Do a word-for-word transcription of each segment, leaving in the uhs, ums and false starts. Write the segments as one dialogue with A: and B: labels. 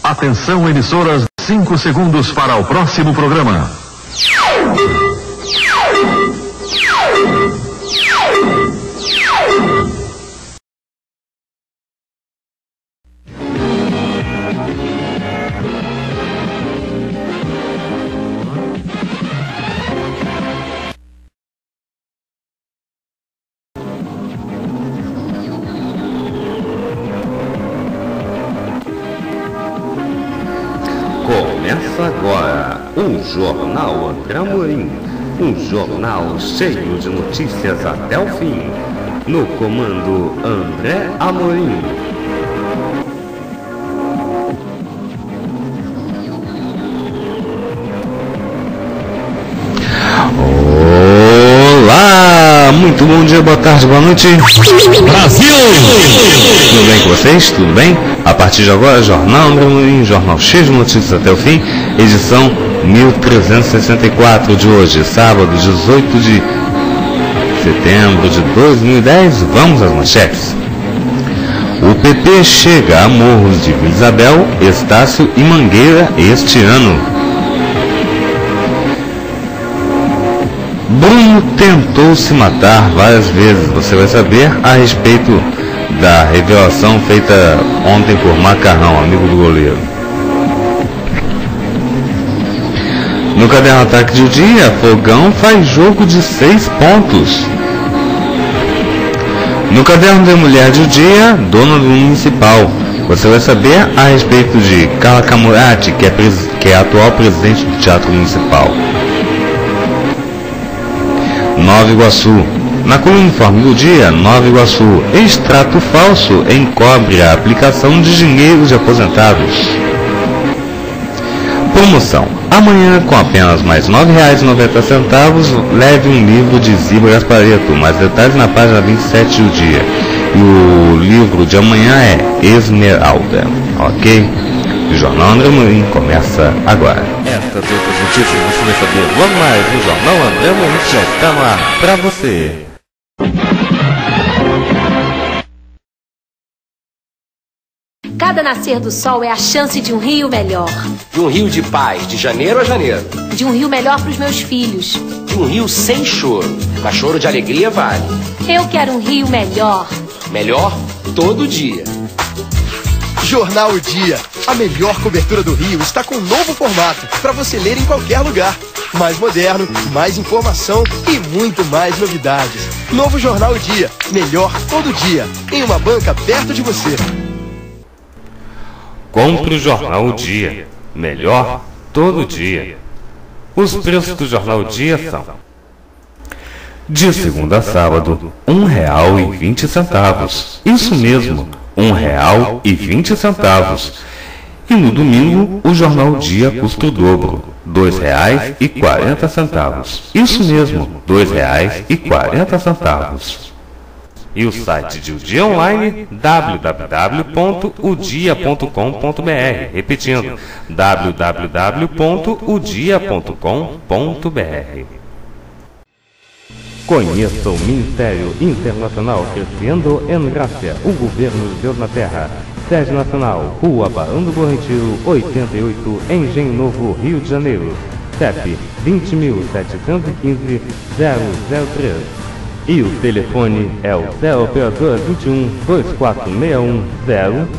A: Atenção, emissoras, cinco segundos para o próximo programa.
B: Começa agora o Jornal André Amorim, um jornal cheio de notícias até o fim. No comando André Amorim. Olá, muito bom dia, boa tarde, boa noite. Brasil! Tudo bem com vocês? Tudo bem? A partir de agora, Jornal André Amorim, jornal cheio de notícias até o fim, edição mil trezentos e sessenta e quatro de hoje, sábado, dezoito de setembro de dois mil e dez. Vamos às manchetes. O P P chega a Morros de Vila Isabel, Estácio e Mangueira este ano. Bruno tentou se matar várias vezes. Você vai saber a respeito da revelação feita ontem por Macarrão, amigo do goleiro. No caderno Ataque de Dia, Fogão faz jogo de seis pontos. No caderno da Mulher de Dia, Dona do Municipal, você vai saber a respeito de Carla Camurati, que é, pres... que é a atual presidente do Teatro Municipal. Nova Iguaçu. Na coluna Informe do Dia, Nova Iguaçu, extrato falso encobre a aplicação de dinheiro de aposentados. Promoção. Amanhã, com apenas mais nove reais e noventa centavos, leve um livro de Ziba Gasparetto. Mais detalhes na página vinte e sete do Dia. E o livro de amanhã é Esmeralda. Ok? O Jornal André Amorim começa agora. Estas outras notícias você vai saber logo mais no Jornal André Amorim, já está no ar para você.
C: Cada nascer do sol é a chance de um rio melhor.
D: De um rio de paz, de janeiro a janeiro.
C: De um rio melhor para os meus filhos.
D: De um rio sem choro, mas choro de alegria vale.
C: Eu quero um rio melhor.
D: Melhor todo dia.
E: Jornal O Dia. A melhor cobertura do Rio está com um novo formato para você ler em qualquer lugar. Mais moderno, mais informação e muito mais novidades. Novo Jornal O Dia. Melhor todo dia. Em uma banca perto de você.
B: Compre o Jornal O Dia. Melhor todo dia. Os preços do Jornal O Dia são: de segunda a sábado, um real e vinte centavos. Isso mesmo, um real e vinte centavos. E no domingo, o Jornal O Dia custa o dobro, dois reais e quarenta centavos. Isso mesmo, dois reais e quarenta centavos. E o site de O Dia Online, w w w ponto o dia ponto com ponto b r. Repetindo, w w w ponto o dia ponto com ponto b r. Conheça o Ministério Internacional Crescendo em Graça, o governo de Deus na Terra. Sede Nacional, Rua Barão do Bom Retiro, oitenta e oito, Engenho Novo, Rio de Janeiro. C E P vinte mil setecentos e quinze, zero zero três. E o telefone é o zero operador vinte e um, dois quatro seis um, zero.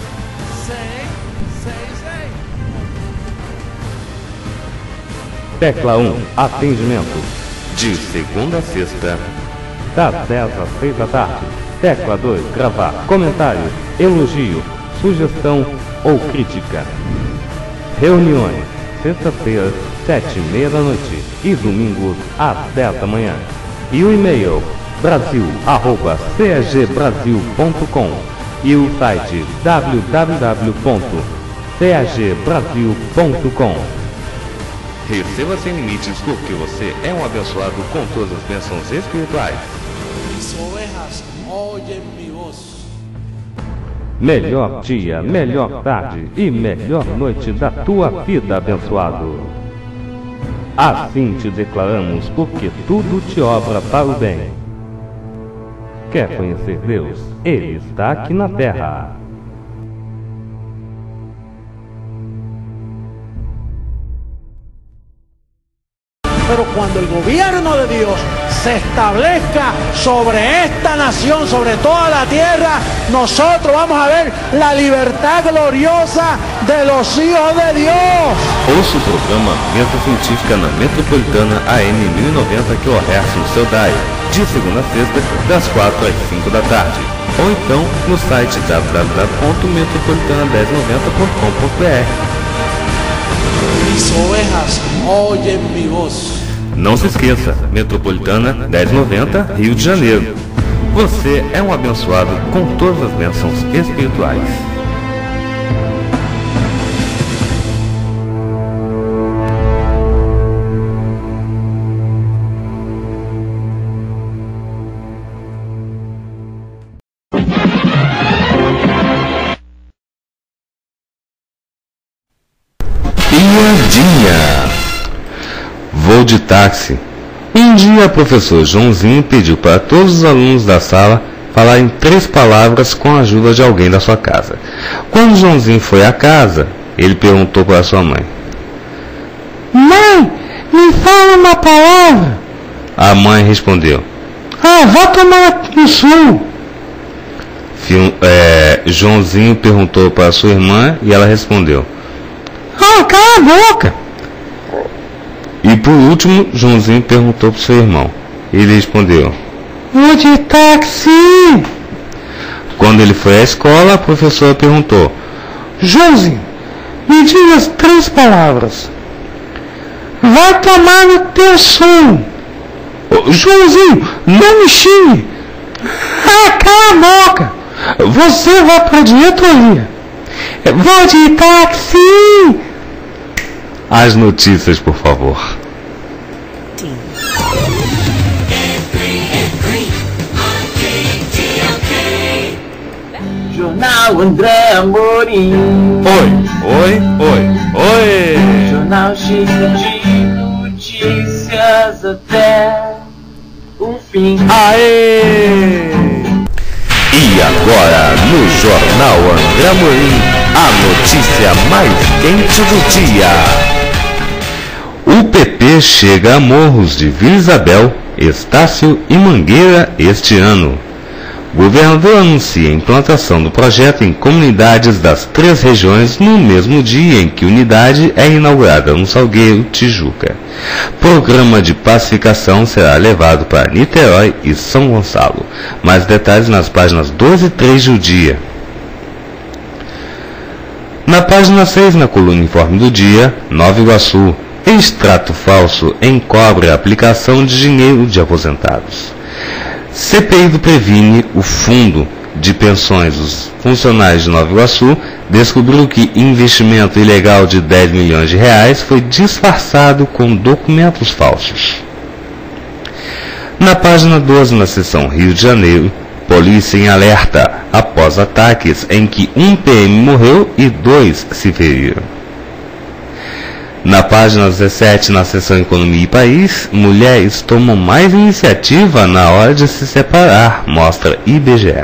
B: Tecla um, atendimento. De segunda a sexta, das dez às seis da tarde. Tecla dois, gravar comentário, elogio, sugestão ou crítica. Reuniões, sexta-feira, sete e meia da noite e domingos às dez da manhã. E o e-mail brasil arroba c a g brasil ponto com e o site w w w ponto c a g brasil ponto com. Receba sem limites porque você é um abençoado com todas as bênçãos espirituais.
F: Mis ovejas oyen mi voz.
B: Melhor dia, melhor tarde e melhor noite da tua vida, abençoado. Assim te declaramos, porque tudo te obra para o bem. Quer conhecer Deus? Ele está aqui na terra.
F: Pero cuando el gobierno de Dios se establezca sobre esta nación, sobre toda la tierra, nosotros vamos a ver la libertad gloriosa de los hijos de Dios.
B: Ouça o programa Meta Científica na Metropolitana A M mil e noventa que oferece no seu dial, de segunda a sexta, das quatro às cinco da tarde. Ou então no site w w w ponto metropolitana mil e noventa ponto com ponto b r.
F: Mis ovejas oyen mi voz.
B: Não se esqueça, Metropolitana mil e noventa, Rio de Janeiro. Você é um abençoado com todas as bênçãos espirituais. Piadinha. Vou de táxi. Um dia o professor Joãozinho pediu para todos os alunos da sala falarem três palavras com a ajuda de alguém da sua casa. Quando Joãozinho foi à casa, ele perguntou para sua mãe: Mãe, me fala uma palavra. A mãe respondeu: Ah, vá tomar no sul. É, Joãozinho perguntou para sua irmã e ela respondeu: Ah, cala a boca. E por último, Joãozinho perguntou para o seu irmão. Ele respondeu: Vou de táxi. Quando ele foi à escola, a professora perguntou: Joãozinho, me diga as três palavras. Vai tomar no teu som. Oh, Joãozinho, não me xingue. Ah, cala a boca. Você vai para a diretoria. Vou de táxi. As notícias, por favor.
G: Jornal André Amorim.
B: Oi, oi, oi, oi.
G: Jornal cheio de notícias até o fim.
B: Aê! E agora, no Jornal André Amorim, a notícia mais quente do dia. O P P chega a Morros de Vila Isabel, Estácio e Mangueira este ano. O governador anuncia a implantação do projeto em comunidades das três regiões no mesmo dia em que a unidade é inaugurada no Salgueiro, Tijuca. Programa de pacificação será levado para Niterói e São Gonçalo. Mais detalhes nas páginas dois e três do dia. Na página seis, na coluna Informe do Dia, Nova Iguaçu. Extrato falso encobre a aplicação de dinheiro de aposentados. C P I do Previne, o Fundo de Pensões dos Funcionários de Nova Iguaçu, descobriu que investimento ilegal de dez milhões de reais foi disfarçado com documentos falsos. Na página doze, na seção Rio de Janeiro, polícia em alerta após ataques em que um P M morreu e dois se feriram. Na página dezessete, na seção Economia e País, mulheres tomam mais iniciativa na hora de se separar, mostra I B G E.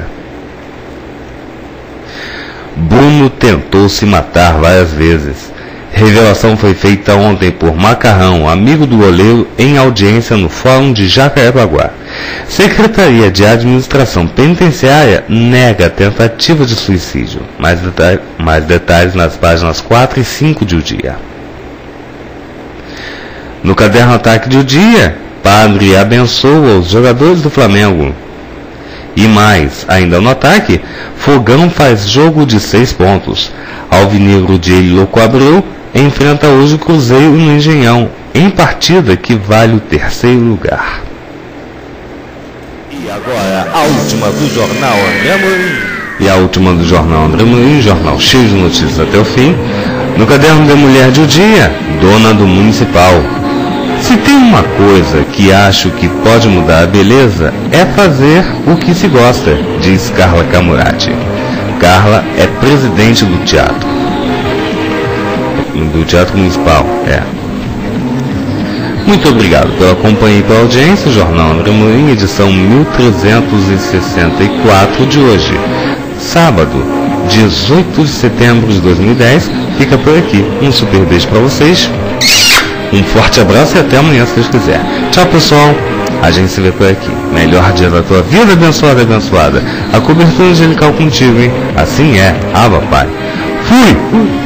B: Bruno tentou se matar várias vezes. Revelação foi feita ontem por Macarrão, amigo do goleiro, em audiência no Fórum de Jacarepaguá. Secretaria de Administração Penitenciária nega tentativa de suicídio. Mais, deta- mais detalhes nas páginas quatro e cinco de O Dia. No caderno Ataque do Dia, Padre abençoa os jogadores do Flamengo. E mais, ainda no ataque, Fogão faz jogo de seis pontos. Alvinegro de Louco Abreu enfrenta hoje o Cruzeiro no Engenhão, em partida que vale o terceiro lugar. E agora, a última do Jornal André Amorim. E a última do Jornal André Amorim, jornal cheio de notícias até o fim. No caderno da Mulher de O Dia, Dona do Municipal. Se tem uma coisa que acho que pode mudar a beleza, é fazer o que se gosta, diz Carla Camurati. Carla é presidente do teatro. Do Teatro Municipal, é. Muito obrigado pela companhia e pela audiência. O Jornal André Amorim, edição mil trezentos e sessenta e quatro de hoje. Sábado, dezoito de setembro de dois mil e dez. Fica por aqui. Um super beijo para vocês. Um forte abraço e até amanhã, se Deus quiser. Tchau, pessoal. A gente se vê por aqui. Melhor dia da tua vida, abençoada, abençoada. A cobertura angelical contigo, hein? Assim é. Aba, Pai. Fui!